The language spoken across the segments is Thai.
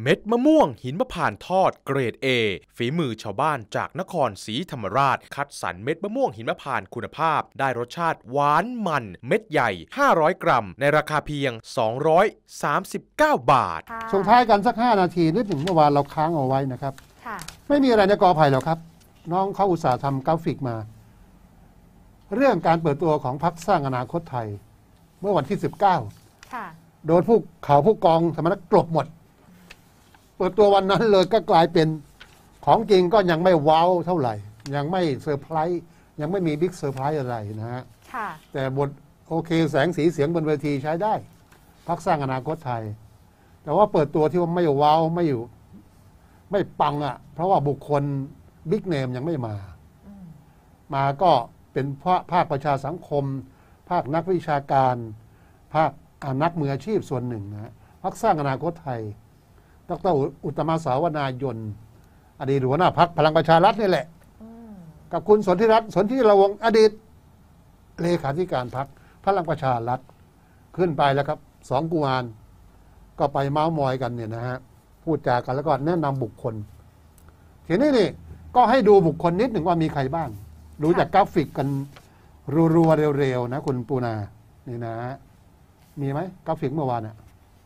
เม็ดมะม่วงหินมะพร้าวทอดเกรด A ฝีมือชาวบ้านจากนครศรีธรรมราชคัดสรรเม็ดมะม่วงหินมะพร้าวคุณภาพได้รสชาติหวานมันเม็ดใหญ่500 กรัมในราคาเพียง239 บาทส่งท้ายกันสัก5 นาทีนิดหนึ่งเมื่อวานเราค้างเอาไว้นะครับไม่มีอะไรในกอไผ่หรอกครับน้องเขาอุตส่าห์ทำกราฟิกมาเรื่องการเปิดตัวของพรรคสร้างอนาคตไทยเมื่อวันที่19โดนผู้กองสมณกลบหมดเปิดตัววันนั้นเลยก็กลายเป็นของจริงก็ยังไม่ว้าวเท่าไหร่ยังไม่เซอร์ไพรส์ยังไม่มีบิ๊กเซอร์ไพรส์อะไรนะฮะแต่บทโอเคแสงสีเสียงบนเวทีใช้ได้พรรคสร้างอนาคตไทยแต่ว่าเปิดตัวที่ว่าไม่ว้าวไม่ปังอ่ะเพราะว่าบุคคลบิ๊กเนมยังไม่มาก็เป็นภาคประชาสังคมภาคนักวิชาการภาคนักมืออาชีพส่วนหนึ่งนะพรรคสร้างอนาคตไทยดร.อุตตมสาวนายนอดีตหัวหน้าพรรคพลังประชารัฐนี่แหละกับคุณสนธิรัตน์สนธิระวงศ์อดีตเลขาธิการพรรคพลังประชารัฐขึ้นไปแล้วครับ2 กุมารก็ไปเม้ามอยกันเนี่ยนะฮะพูดจากันแล้วก็แนะนำบุคคลทีนี้นี่ก็ให้ดูบุคคลนิดหนึ่งว่ามีใครบ้างดูจากกราฟิกกันรัวๆเร็วๆนะคุณปูนานี่นะมีไหมกราฟิกเมื่อวานอ่ะ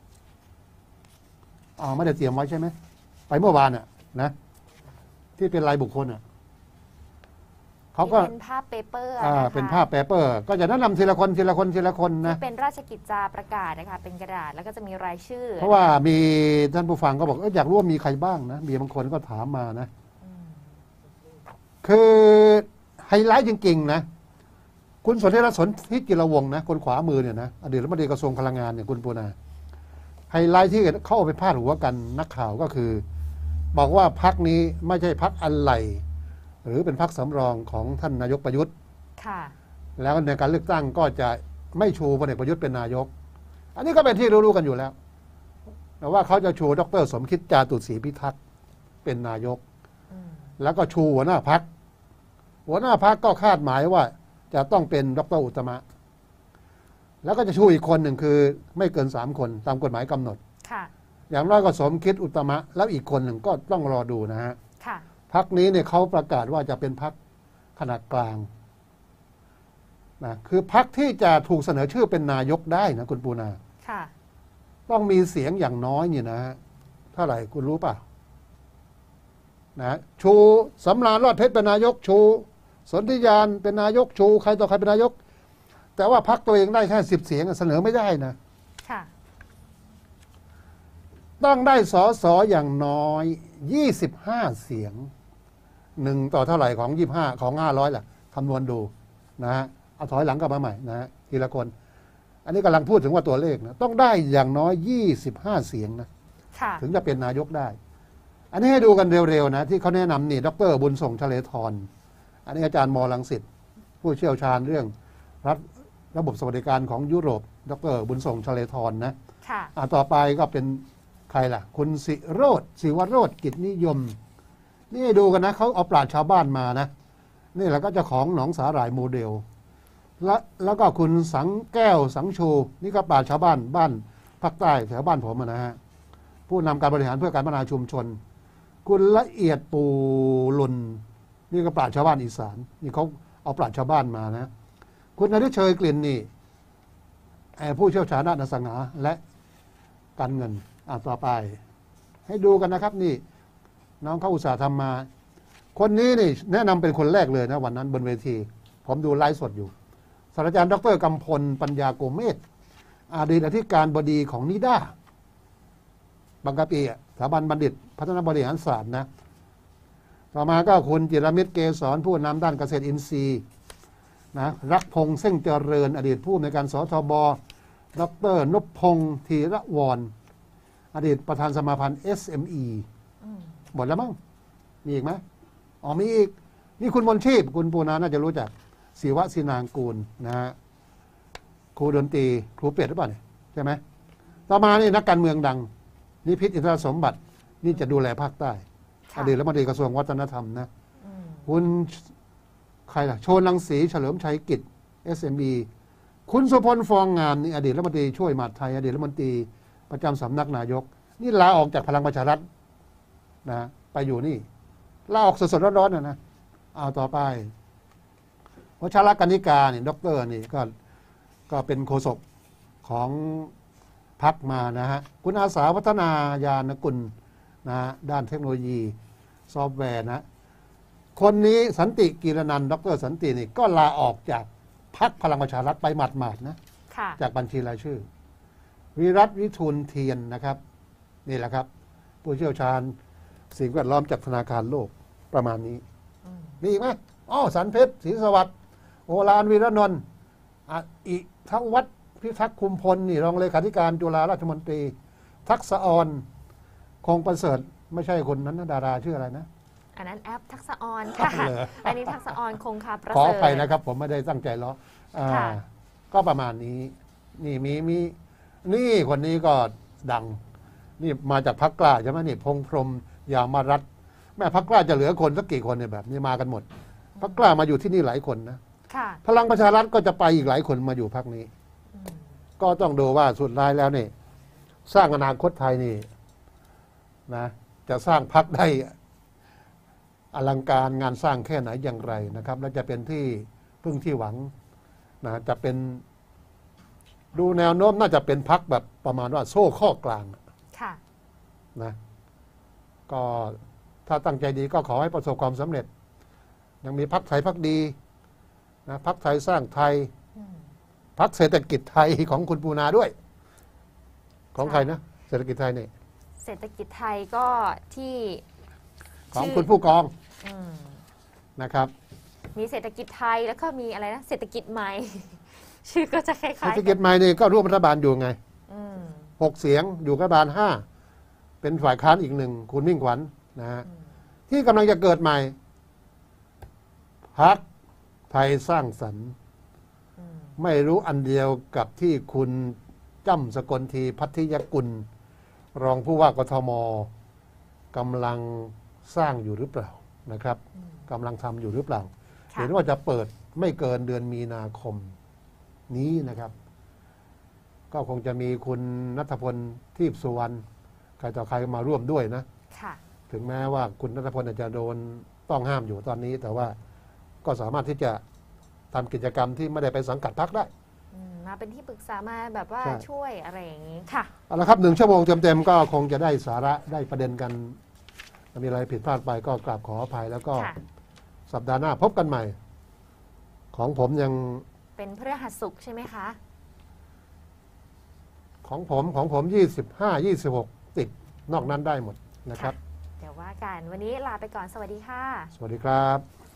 ไม่ได้เตรียมไว้ใช่ไหมไปเมื่อวานอ่ะนะที่เป็นรายบุคคลอ่ะเขาก็เป็นภาพเปเปอร์เป็นภาพเปเปอร์ก็จะแนะนำทีละคนนะเป็นราชกิจจาประกาศนะคะเป็นกระดาษแล้วก็จะมีรายชื่อเพราะว่ามีท่านผู้ฟังก็บอกอยากรู้ว่ามีใครบ้างนะมีบางคนก็ถามมานะคือไฮไลท์จริงๆนะคุณสนธิรัตน์สนธิจิรวงศ์นะคนขวามือเนี่ยนะอดีตรัฐมนตรีกระทรวงพลังงานเนี่ยคุณปูนาไฮไลท์ที่เขาเอาไปพาดหัวกันนักข่าวก็คือบอกว่าพรรคนี้ไม่ใช่พรรคอะไรหรือเป็นพรรคสำรองของท่านนายกประยุทธ์แล้วในการเลือกตั้งก็จะไม่ชูพลเอกประยุทธ์เป็นนายกอันนี้ก็เป็นที่รู้ๆกันอยู่แล้วแต่ว่าเขาจะชูดร.สมคิดจาตุศรีพิทักษ์เป็นนายกแล้วก็ชูหัวหน้าพรรคก็คาดหมายว่าจะต้องเป็นดร.อุตตมะแล้วก็จะชูอีกคนหนึ่งคือไม่เกิน3 คนตามกฎหมายกำหนดอย่างน้อยก็สมคิดอุตตมะแล้วอีกคนหนึ่งก็ต้องรอดูนะฮะพรรคนี้เนี่ยเขาประกาศว่าจะเป็นพรรคขนาดกลางนะคือพรรคที่จะถูกเสนอชื่อเป็นนายกได้นะคุณปูนาต้องมีเสียงอย่างน้อยเนี่ยนะฮะเท่าไหร่คุณรู้ป่ะนะชูสำราญรอดเพชรเป็นนายกชูสนธิยานเป็นนายกชูใครต่อใครเป็นนายกแต่ว่าพรรคตัวเองได้แค่10 เสียงเสนอไม่ได้นะต้องได้สสอย่างน้อย25 เสียง1ต่อเท่าไหร่ของ25ของ500ล่ะคำนวณดูนะฮะเอาถอยหลังกลับมาใหม่นะฮะทีละคนอันนี้กำลังพูดถึงว่าตัวเลขนะต้องได้อย่างน้อย25 เสียงนะถึงจะเป็นนายกได้อันนี้ให้ดูกันเร็วๆนะที่เขาแนะนำนี่ดร.บุญส่งชเลธรอันนี้อาจารย์ม.รังสิตผู้เชี่ยวชาญเรื่องระบบสวัสดิการของยุโรปดร.บุญส่งชเลธรนะต่อไปก็เป็นใครล่ะคุณศิวโรจน์กิจนิยมนี่ดูกันนะเขาเอาปราชญ์ชาวบ้านมานะนี่แหละก็เจ้าของหนองสาหร่ายโมเดลแล้วก็คุณสังแก้วสังชูนี่ก็ปราชญ์ชาวบ้านภาคใต้แถวบ้านผมนะฮะผู้นำการบริหารเพื่อการพัฒนาชุมชนคุณละเอียดปูลุนนี่ก็ปราชญ์ชาวบ้านอีสานนี่เขาเอาปราชญ์ชาวบ้านมานะคุณนฤเชยกลิ่นนี่ผู้เชี่ยวชาญด้านอสังหาและการเงินต่อไปให้ดูกันนะครับนี่น้องเขาอุตส่าห์ทำมาคนนี้นี่แนะนำเป็นคนแรกเลยนะวันนั้นบนเวทีผมดูไลฟ์สดอยู่ศาสตราจารย์ดร.กำพลปัญญาโกเมศอดีตอธิการบดีของนิด้าบางกะปิสถาบันบัณฑิตพัฒนาบริหารศาสตร์นะต่อมาก็คุณจิรมิตรเกษรผู้นำด้านเกษตรอินทรีย์นะรักพงษ์เส้งเจริญอดีตผู้ในการสทบดร.นพพงษ์ธีระวรอดีตประธานสมาพันธ์ SME หมดแล้วมั้งมีอีกไหมมีอีกนี่คุณมนชีพคุณปูนาน่าจะรู้จักศิวะศินางกูลนะฮะครูดนตรีครูเป็ดหรือเปล่าเนี่ยใช่ไหมต่อมานี่นักการเมืองดังนิพิษอินทรสมบัตินี่จะดูแลภาคใต้อดีตรัฐมนตรีกระทรวงวัฒนธรรมนะคุณใครล่ะโชนรังสีเฉลิมชัยกิจ SME คุณสุพลฟองงามนี่อดีตรัฐมนตรีช่วยมหาดไทยอดีตรัฐมนตรีประจำสำนักนายกนี่ลาออกจากพลังประชารัฐนะไปอยู่นี่ลาออกสดๆร้อนๆนะเอาต่อไปวชรกนิกาเนี่ยด็อกเตอร์นี่ก็เป็นโฆษกของพรรคมานะฮะคุณอาสาวัฒนายานกุลนะด้านเทคโนโลยีซอฟต์แวร์นะคนนี้สันติกีรนันท์ดรสันตินี่ก็ลาออกจากพรรคพลังประชารัฐไปหมาดๆนะจากบัญชีรายชื่อวิรัตวิทูลเทียนนะครับนี่แหละครับผู้เชี่ยวชาญสิ่งแวดล้อมจากธนาคารโลกประมาณนี้มีอีกไหมสันเพชรศรีสวัสดิ์โอฬารวีระนนท์อิทักวัฒน์พิทักษ์คุมพลนี่รองเลขาธิการจุฬาราชมนตรีทักษะออนคงประเสริฐไม่ใช่คนนั้นนะดาราชื่ออะไรนะอันนั้นแอปทักษะออนค่ะอันนี้ทักษะออนคงคาประเสริฐขอไปนะครับผมไม่ได้ตั้งใจล้อก็ประมาณนี้นี่มีนี่คนนี้ก็ดังนี่มาจากพรรคกล้าใช่ไหมนี่พงษ์พรหมยามารัตน์แม่พรรคกล้าจะเหลือคนสักกี่คนเนี่ยแบบนี้มากันหมดพรรคกล้ามาอยู่ที่นี่หลายคนนะพลังประชารัฐก็จะไปอีกหลายคนมาอยู่พรรคนี้ก็ต้องดูว่าสุดท้ายแล้วนี่สร้างอนาคตไทยนี่นะจะสร้างพรรคได้อลังการงานสร้างแค่ไหนอย่างไรนะครับและจะเป็นที่พึ่งที่หวังนะจะเป็นดูแนวโน้มน่าจะเป็นพรรคแบบประมาณว่าโซ่ข้อกลางนะก็ถ้าตั้งใจดีก็ขอให้ประสบความสำเร็จยังมีพรรคไทยพรรคดีนะพรรคไทยสร้างไทยพรรคเศรษฐกิจไทยของคุณปูนาด้วยของใครนะเศรษฐกิจไทยนี่เศรษฐกิจไทยก็ที่ของคุณผู้กองนะครับมีเศรษฐกิจไทยแล้วก็มีอะไรนะเศรษฐกิจใหม่ชื่อก็จะคล้ายๆเศรษฐกิจใหม่นี่ก็ร่วมรัฐบาลอยู่ไง6 เสียงอยู่รัฐบาล5เป็นฝ่ายค้านอีก1คุณมิ่งขวัญนะฮะที่กำลังจะเกิดใหม่พรรคไทยสร้างสรรค์ไม่รู้อันเดียวกับที่คุณจ้ำสกลทีพัทยกุลรองผู้ว่ากทมกำลังสร้างอยู่หรือเปล่านะครับกำลังทำอยู่หรือเปล่าเห็นว่าจะเปิดไม่เกินเดือนมีนาคมนี้นะครับก็คงจะมีคุณณัฐพลทีพสุวรรณใครต่อใครมาร่วมด้วยนะถึงแม้ว่าคุณณัฐพลอาจจะโดนต้องห้ามอยู่ตอนนี้แต่ว่าก็สามารถที่จะทำกิจกรรมที่ไม่ได้ไปสังกัดพรรคได้มาเป็นที่ปรึกษามาแบบว่าช่วยอะไรอย่างนี้ค่ะเอาละครับ1 ชั่วโมงเต็มๆก็คงจะได้สาระได้ประเด็นกันมีอะไรผิดพลาดไปก็กราบขออภัยแล้วก็สัปดาห์หน้าพบกันใหม่ของผมยังเป็นพฤหัสศุกร์ใช่ไหมคะของผม25-26ติดนอกนั้นได้หมดนะครับเดี๋ยวว่ากันวันนี้ลาไปก่อนสวัสดีค่ะสวัสดีครับ